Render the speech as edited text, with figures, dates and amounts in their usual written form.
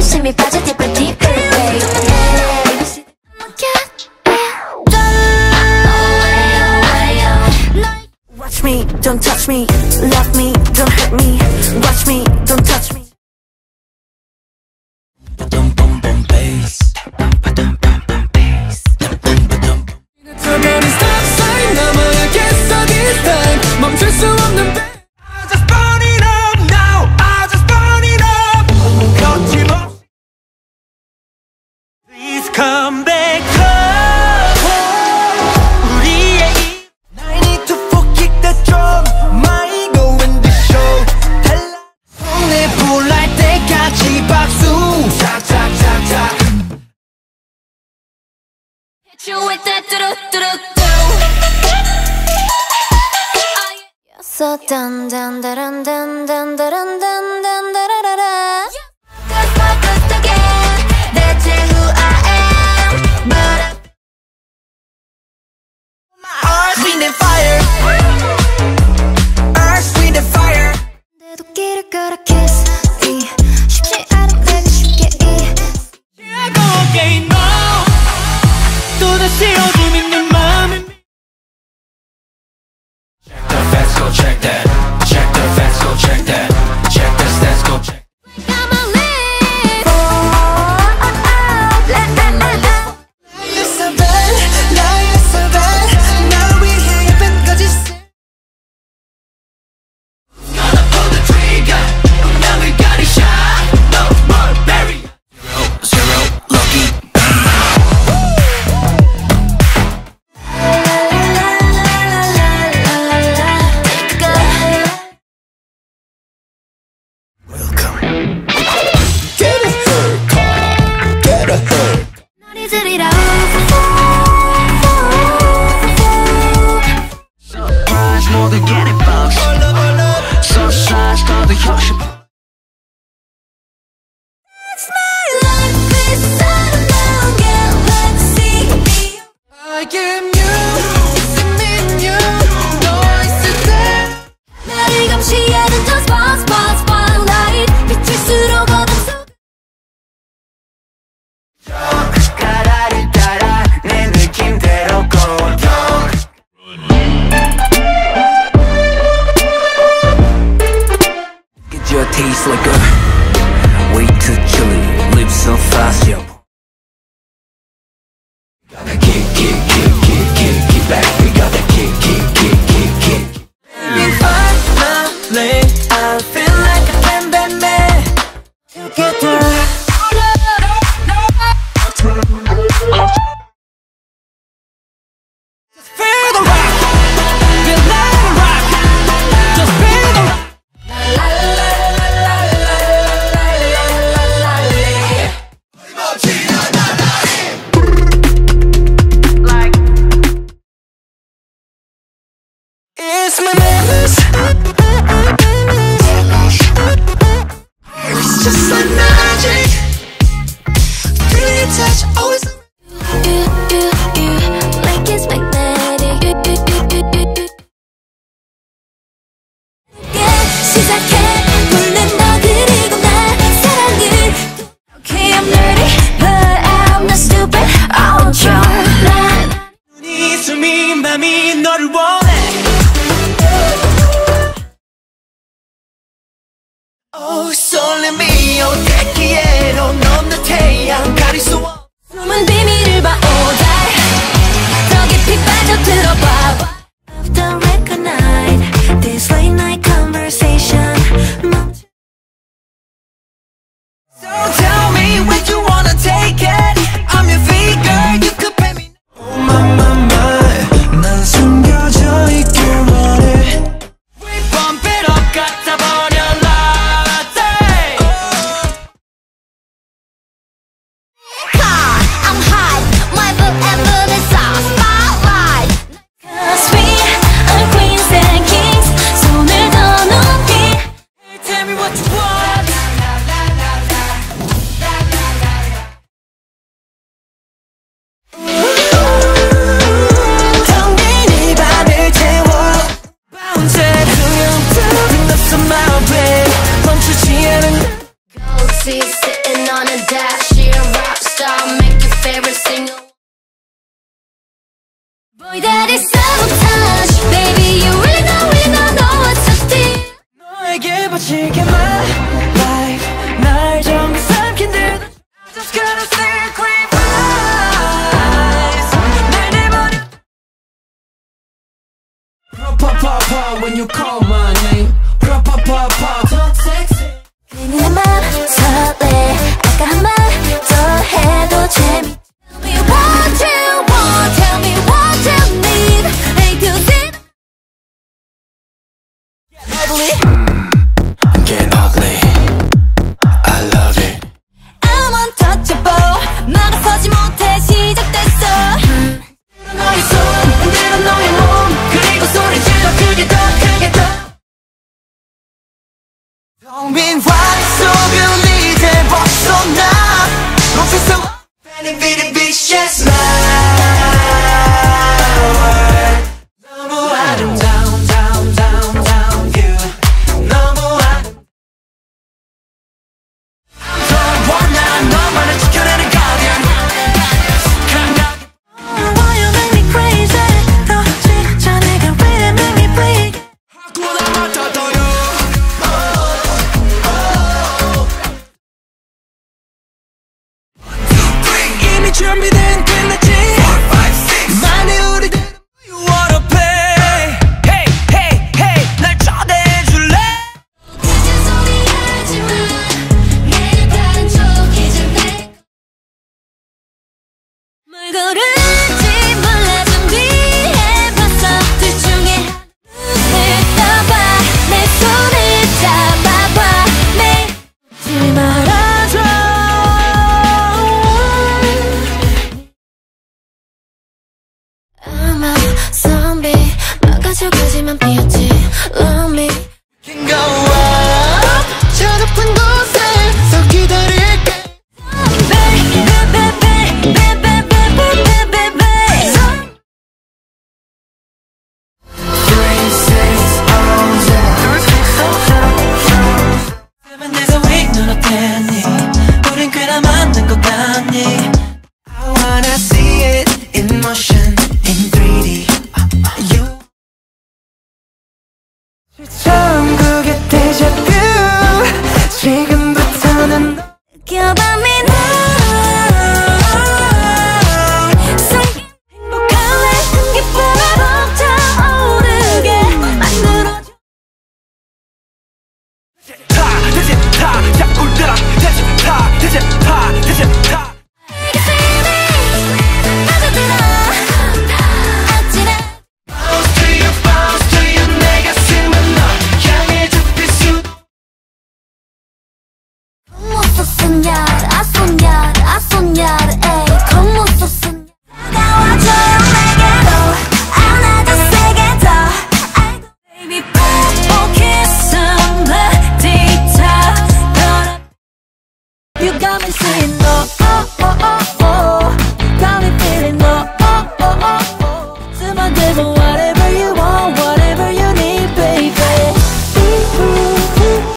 심이 빠져 deeper deeper babe. Watch me, don't touch me. Love me, don't hurt me. Watch me, don't touch me. Bum bum bum bass. Bum bum bum bass. Bum bum bum. Stop sign 넘어가겠어 this time. 멈출 수 없는 bass. I just burn it up now. I just burn it up. 거침없이. Please come back home. 우리의 I need to kick the drum. My go in the show. 달라. 손에 불 날 때까지 박수. 착착착착. Hit you with that do-do-do-do. You're so dun dun dun dun dun dun dun dun dun dun. Focus again. 대체 who I am. But Earth, wind and fire. Earth, wind and fire. 내도 길을 걸어 kiss me. 쉽지 않은 내가 쉽게 Yeah, go again now. 또다시 어둠 있는 맘을. Check the facts, go check that. Check the facts, go check that. Check the stats, go check. Taste like a way too chilly, live so fast, yo. Gotta kick back. We gotta kick. Finally, I feel like I can be me together. Just feel the rock, feel like a rock. Just feel the rock. It's my madness. It's just like magic. Feel your touch, always. you like it's magnetic. 시작해 불른 너 그리고 나 사랑을. Okay, I'm nerdy, but I'm not stupid. I want your love. 눈이 숨이 맘이 너를 원해. Oh, 설렘이 어땠기에도 넌 내 태양 가릴 수 없어. 숨은 비밀을 봐, oh die. 더 깊이 빠져들어봐. After record night, this late night conversation. So tell me when you wanna take it. I'm your figure, you could pay me. Oh my, 난 숨겨져 있길 원해. We bump it up, 갖다 버려 latte. I'm hot, my book and book is all spotlight. 'Cause we are queens and kings. 손을 더 높이. Hey, tell me what you want. 정민이 밤을 태워. Bounce it, 그냥 멈추지 않은. Go see sitting on a favorite single. Boy, that is sabotage. Baby, you really know what's up deep. 너에게 바칠게 my life. 날 정말 삼킨 듯. I just got a secret eyes. 날 내버려. Pa when you call my name. Pa talk sexy. 괜히 내 맘 설레. 아까 한 말 더 해도 재미. Tell me what you want. Tell me what you need. Hey, to see. Get ugly. I love it. I'm untouchable. 막아서지 못해 시작됐어. 너의 손, 흔들어 너의 몸. 그리고 소리 질러 크게 더 크게 더. 텅빈 화내 속은 이제 벗어나. 멈춰서 Fanny Bitty Vicious Flower. 너무 아름다운 down you. 너무 아름다운. I'm the one 난 너만을 지켜내는 guardian. Why you make me crazy? 더 진짜 내가 왜 make me bleed? 하고나 맡아둬요. 이미 준비된 끝났지. 많이 우리들 You wanna play. Hey hey hey 날 초대해줄래? 늦은 소리 하지마. 매일 다른 척이지 내. 뭘 고를지 몰라 준비해봤어. 둘 중에 눈을 떠봐. 내 손을 잡아봐. 매일 잊지 말아줘. I'm a zombie. 막아줘가지만 피었지. Love me. Can go up. 저 높은 곳에서 기다릴게. Seven days a week 눈 어땠니? 우린 꽤나 만든 것 같니? I wanna see it in motion in 3D. You 처음 그게 데자뷰. 지금부터는 느껴봐 me now. 행복한 내 기쁨을 벅차오르게 만들어줘. 타 대체 타 자꾸 들어 대체 타 대체 타 대체 타. Bounce to you 내 가슴은 널 향해 좁힐 수. I soñar,